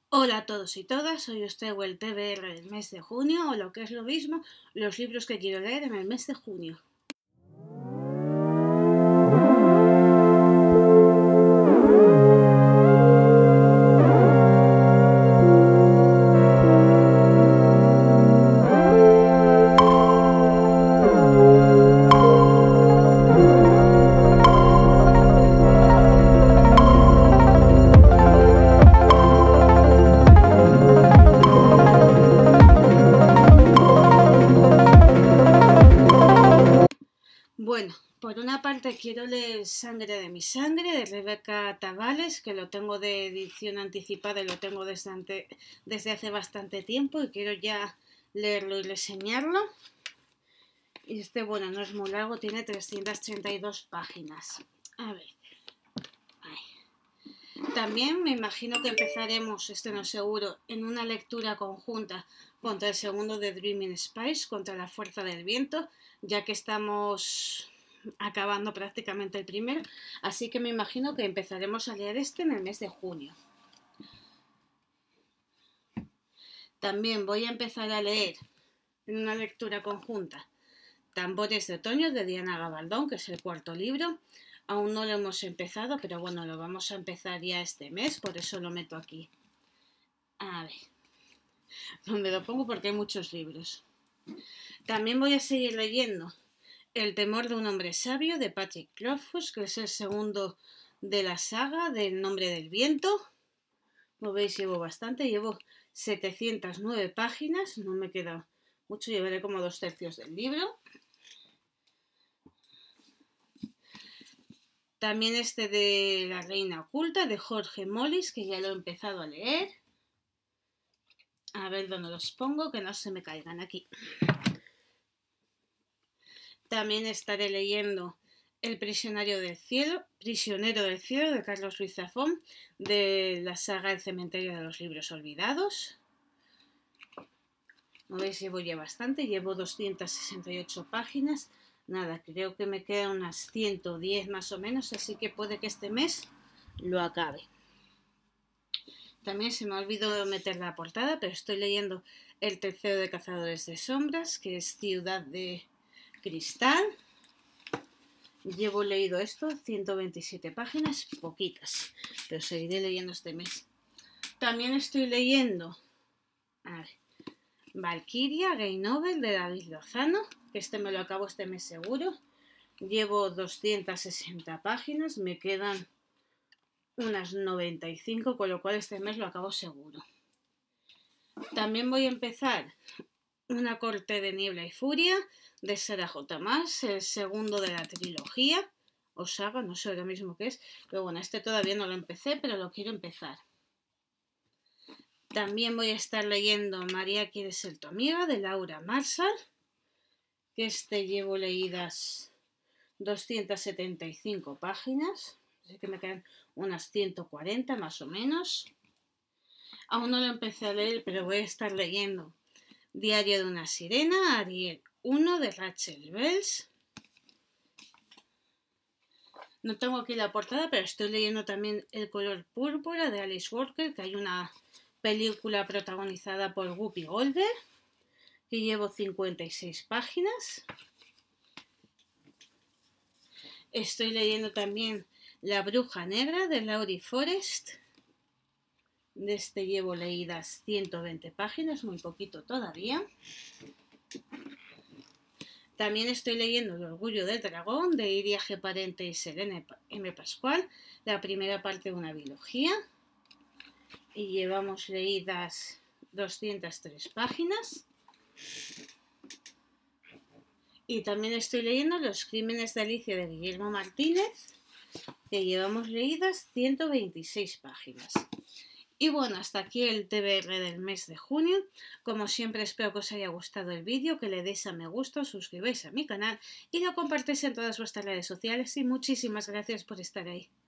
Hola a todos y todas, hoy os traigo el TBR del mes de junio, o lo que es lo mismo, los libros que quiero leer en el mes de junio. Bueno, por una parte quiero leer Sangre de mi sangre de Rebeca Tabales, que lo tengo de edición anticipada y lo tengo desde hace bastante tiempo y quiero ya leerlo y reseñarlo. Y bueno, no es muy largo, tiene 332 páginas. A ver. También me imagino que empezaremos, no seguro, en una lectura conjunta contra el segundo de Dreaming Spice, contra la fuerza del viento, ya que estamos acabando prácticamente el primero, así que me imagino que empezaremos a leer en el mes de junio. También voy a empezar a leer en una lectura conjunta Tambores de otoño de Diana Gabaldón, que es el cuarto libro. Aún no lo hemos empezado, pero bueno, lo vamos a empezar ya este mes, por eso lo meto aquí. A ver, ¿dónde lo pongo? Porque hay muchos libros. También voy a seguir leyendo El temor de un hombre sabio de Patrick Rothfuss, que es el segundo de la saga del nombre del viento. Como veis, llevo bastante, llevo 709 páginas, no me queda mucho, llevaré como 2/3 del libro. También de La reina oculta de Jorge Molis, que ya lo he empezado a leer. A ver dónde los pongo, que no se me caigan aquí. También estaré leyendo El prisionero del cielo de Carlos Ruiz Zafón, de la saga El cementerio de los libros olvidados. Como veis, llevo ya bastante, llevo 268 páginas. Nada, creo que me quedan unas 110 más o menos, así que puede que este mes lo acabe. También se me ha olvidado meter la portada, pero estoy leyendo el tercero de Cazadores de Sombras, que es Ciudad de Cristal. Llevo leído esto, 127 páginas, poquitas, pero seguiré leyendo este mes. También estoy leyendo Valkyria, Gay Novel de David Lozano, que me lo acabo este mes seguro. Llevo 260 páginas, me quedan unas 95, con lo cual este mes lo acabo seguro. También voy a empezar Una corte de niebla y furia de Sarah J. Maas, el segundo de la trilogía o saga, no sé lo mismo que es, pero bueno, todavía no lo empecé, pero lo quiero empezar. También voy a estar leyendo María quiere ser tu amiga de Laura Marshall, que llevo leídas 275 páginas, así que me quedan unas 140 más o menos. Aún no lo empecé a leer, pero voy a estar leyendo Diario de una sirena, Ariel 1 de Rachel Wells. No tengo aquí la portada, pero estoy leyendo también El color púrpura de Alice Walker, que hay una película protagonizada por Whoopi Goldberg, que llevo 56 páginas. Estoy leyendo también La bruja negra de Laurie Forest. De llevo leídas 120 páginas, muy poquito todavía. También estoy leyendo El orgullo del dragón de Iria G. Parente y Selene M. Pascual, la primera parte de una biología. Y llevamos leídas 203 páginas. Y también estoy leyendo Los crímenes de Alicia de Guillermo Martínez, que llevamos leídas 126 páginas. Y bueno, hasta aquí el TBR del mes de junio. Como siempre, espero que os haya gustado el vídeo, que le deis a me gusta, os suscribáis a mi canal y lo compartáis en todas vuestras redes sociales. Y muchísimas gracias por estar ahí.